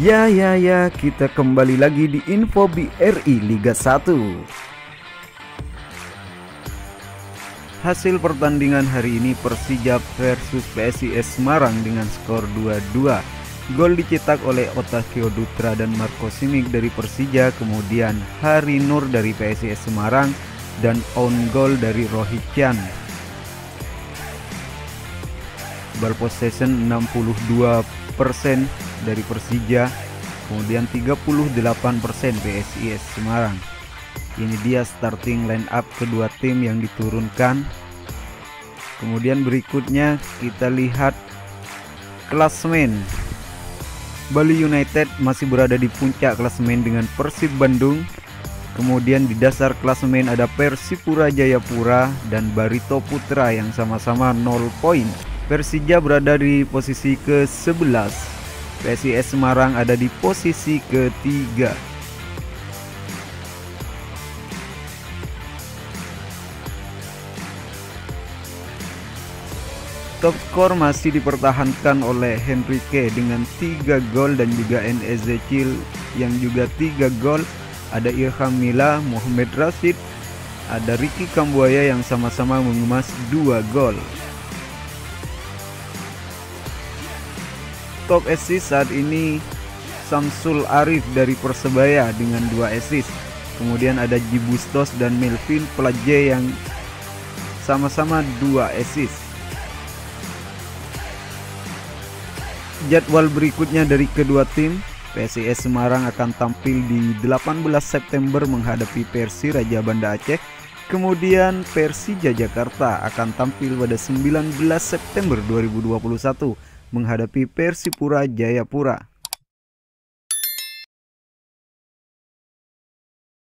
Ya, kita kembali lagi di Info BRI Liga 1. Hasil pertandingan hari ini Persija versus PSIS Semarang dengan skor 2-2. Gol dicetak oleh Otavio Dutra dan Marco Simic dari Persija, kemudian Hari Nur dari PSIS Semarang, dan own goal dari Rohichan. Ball possession 62% dari Persija, kemudian 38% PSIS Semarang. Ini dia starting line up kedua tim yang diturunkan. Kemudian berikutnya kita lihat klasemen. Bali United masih berada di puncak klasemen dengan Persib Bandung. Kemudian di dasar klasemen ada Persipura Jayapura dan Barito Putra yang sama-sama 0 poin. Persija berada di posisi ke-11. PSIS Semarang ada di posisi ketiga. Top skor masih dipertahankan oleh Henrique dengan 3 gol dan juga Ezekiel yang juga 3 gol. Ada Ilham Mila, Muhammad Rashid, ada Ricky Kambuaya yang sama-sama mengemas 2 gol. Top assist saat ini Samsul Arif dari Persebaya dengan 2 assist. Kemudian ada Jibustos dan Melvin Plaje yang sama-sama 2 assist. Jadwal berikutnya dari kedua tim, PSIS Semarang akan tampil di 18 September menghadapi Persi Raja Banda Aceh. Kemudian Persija Jakarta akan tampil pada 19 September 2021 menghadapi Persipura Jayapura.